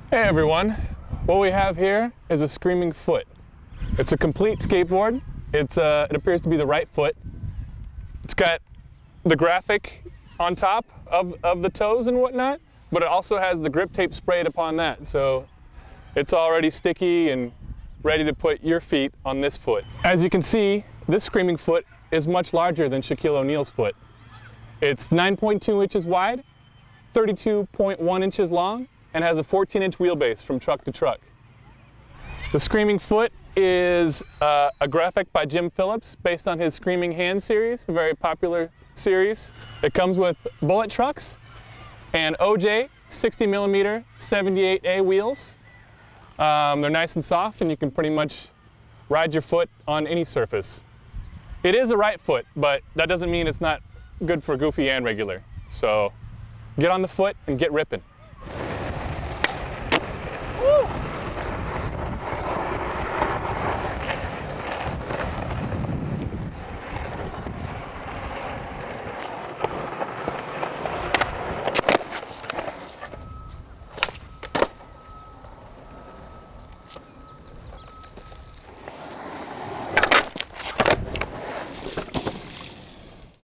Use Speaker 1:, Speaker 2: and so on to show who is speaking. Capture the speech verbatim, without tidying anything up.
Speaker 1: Hey everyone, what we have here is a Screaming Foot. It's a complete skateboard. It's, uh, it appears to be the right foot. It's got the graphic on top of, of the toes and whatnot, but it also has the grip tape sprayed upon that. So it's already sticky and ready to put your feet on this foot. As you can see, this Screaming Foot is much larger than Shaquille O'Neal's foot. It's nine point two inches wide, thirty-two point one inches long, and has a fourteen inch wheelbase from truck to truck. The Screaming Foot is uh, a graphic by Jim Phillips based on his Screaming Hand series, a very popular series. It comes with bullet trucks and O J sixty millimeter seventy-eight A wheels. Um, they're nice and soft and you can pretty much ride your foot on any surface. It is a right foot, but that doesn't mean it's not good for goofy and regular. So get on the foot and get ripping.